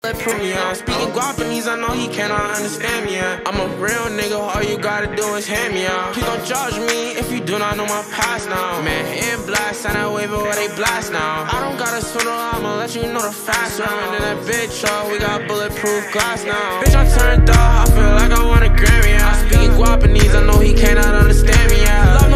Prove me, yeah. Speaking Guapanese, I know he cannot understand me, yeah. I'm a real nigga, all you gotta do is hand me out. Please don't judge me if you do not know my past now. Man, in blast, and I wave it where they blast now. I don't gotta swindle, I'ma let you know the facts. Running in that bitch truck, we got bulletproof glass now. Bitch, I turned up, I feel like I want a Grammy, yeah. Speaking Guapanese, I know he cannot understand me, yeah. Love